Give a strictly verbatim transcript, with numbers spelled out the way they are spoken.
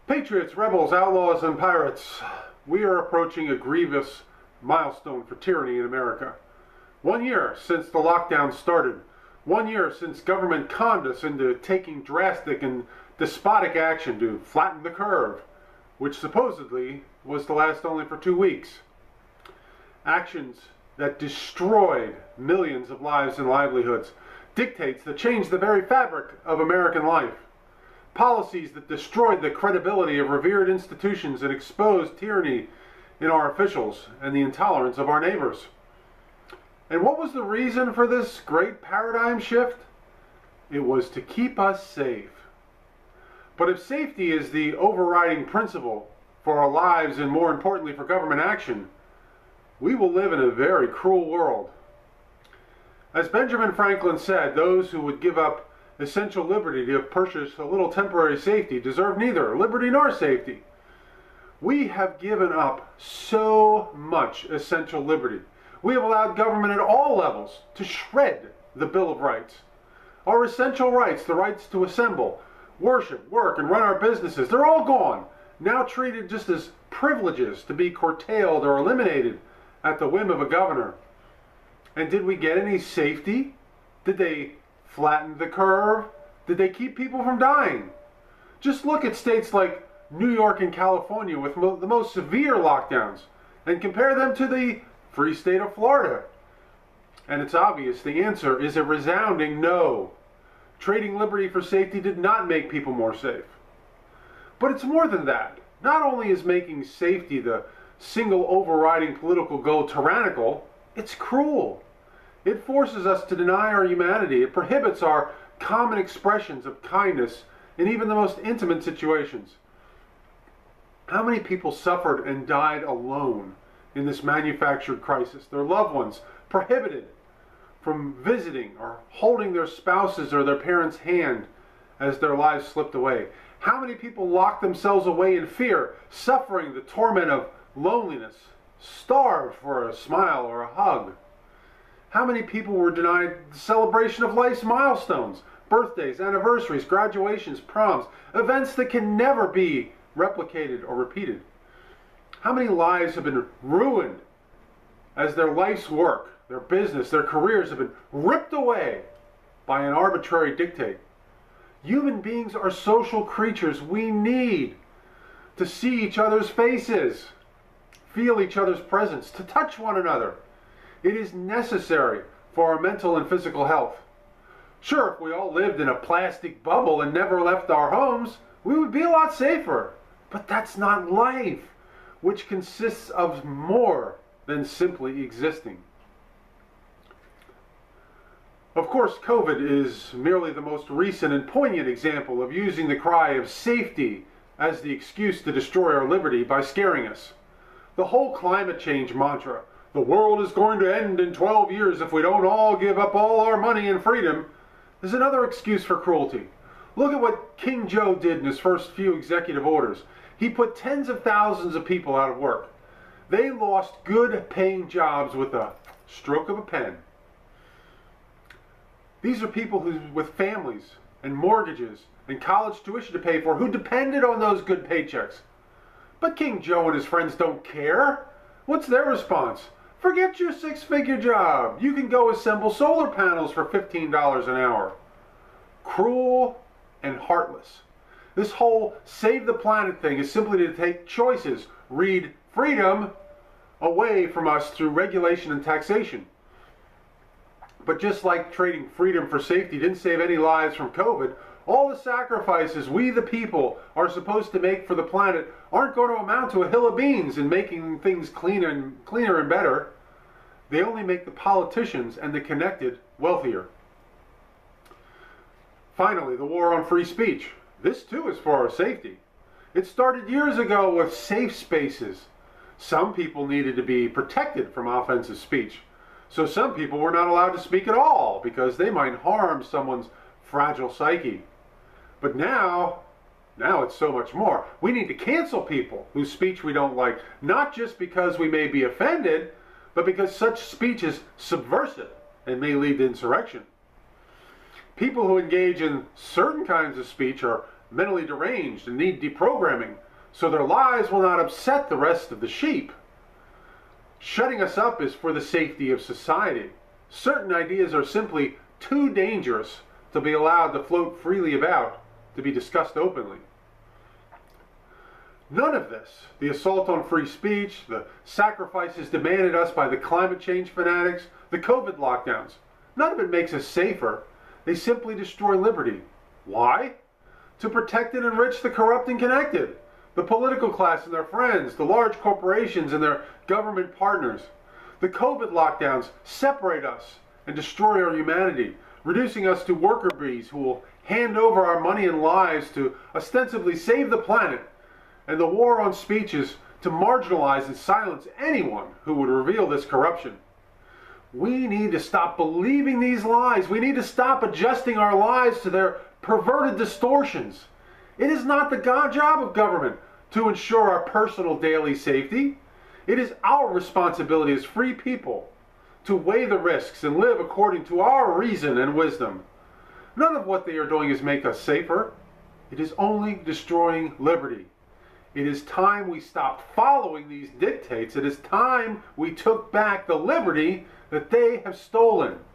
Patriots, rebels, outlaws, and pirates, we are approaching a grievous milestone for tyranny in America. One year since the lockdown started. One year since government conned us into taking drastic and despotic action to flatten the curve, which supposedly was to last only for two weeks. Actions that destroyed millions of lives and livelihoods, dictates that changed the very fabric of American life. Policies that destroyed the credibility of revered institutions and exposed tyranny in our officials and the intolerance of our neighbors. And what was the reason for this great paradigm shift? It was to keep us safe. But if safety is the overriding principle for our lives and more importantly for government action, we will live in a very cruel world. As Benjamin Franklin said, those who would give up essential liberty to purchase a little temporary safety deserve neither liberty nor safety. We have given up so much essential liberty. We have allowed government at all levels to shred the Bill of Rights. Our essential rights, the rights to assemble, worship, work, and run our businesses, they're all gone, now treated just as privileges to be curtailed or eliminated at the whim of a governor. And did we get any safety? Did they flatten the curve? Did they keep people from dying? Just look at states like New York and California with mo the most severe lockdowns and compare them to the free state of Florida. And it's obvious the answer is a resounding no. Trading liberty for safety did not make people more safe. But it's more than that. Not only is making safety the single overriding political goal tyrannical, it's cruel. It forces us to deny our humanity. It prohibits our common expressions of kindness in even the most intimate situations. How many people suffered and died alone in this manufactured crisis? Their loved ones prohibited from visiting or holding their spouses or their parents' hand as their lives slipped away. How many people locked themselves away in fear, suffering the torment of loneliness, starved for a smile or a hug? How many people were denied the celebration of life's milestones, birthdays, anniversaries, graduations, proms, events that can never be replicated or repeated? How many lives have been ruined as their life's work, their business, their careers have been ripped away by an arbitrary dictate? Human beings are social creatures. We need to see each other's faces, feel each other's presence, to touch one another. It is necessary for our mental and physical health. Sure, if we all lived in a plastic bubble and never left our homes, we would be a lot safer. But that's not life, which consists of more than simply existing. Of course, COVID is merely the most recent and poignant example of using the cry of safety as the excuse to destroy our liberty by scaring us. The whole climate change mantra, the world is going to end in twelve years if we don't all give up all our money and freedom, is another excuse for cruelty. Look at what King Joe did in his first few executive orders. He put tens of thousands of people out of work. They lost good paying jobs with a stroke of a pen. These are people who, with families and mortgages and college tuition to pay for, who depended on those good paychecks. But King Joe and his friends don't care. What's their response? Forget your six-figure job. You can go assemble solar panels for fifteen dollars an hour. Cruel and heartless. This whole save the planet thing is simply to take choices, read freedom, away from us through regulation and taxation. But just like trading freedom for safety didn't save any lives from COVID, all the sacrifices we the people are supposed to make for the planet aren't going to amount to a hill of beans in making things cleaner and, cleaner and better. They only make the politicians and the connected wealthier. Finally, the war on free speech. This too is for our safety. It started years ago with safe spaces. Some people needed to be protected from offensive speech. So some people were not allowed to speak at all because they might harm someone's fragile psyche. But now, now it's so much more. We need to cancel people whose speech we don't like, not just because we may be offended, but because such speech is subversive and may lead to insurrection. People who engage in certain kinds of speech are mentally deranged and need deprogramming, so their lies will not upset the rest of the sheep. Shutting us up is for the safety of society. Certain ideas are simply too dangerous to be allowed to float freely about, to be discussed openly. None of this, the assault on free speech, the sacrifices demanded us by the climate change fanatics, the COVID lockdowns, none of it makes us safer. They simply destroy liberty. Why? To protect and enrich the corrupt and connected, the political class and their friends, the large corporations and their government partners. The COVID lockdowns separate us and destroy our humanity, reducing us to worker bees who will hand over our money and lives to ostensibly save the planet, and the war on speech is to marginalize and silence anyone who would reveal this corruption. We need to stop believing these lies. We need to stop adjusting our lives to their perverted distortions. It is not the God job of government to ensure our personal daily safety. It is our responsibility as free people to weigh the risks and live according to our reason and wisdom. None of what they are doing is make us safer. It is only destroying liberty. It is time we stopped following these dictates. It is time we took back the liberty that they have stolen.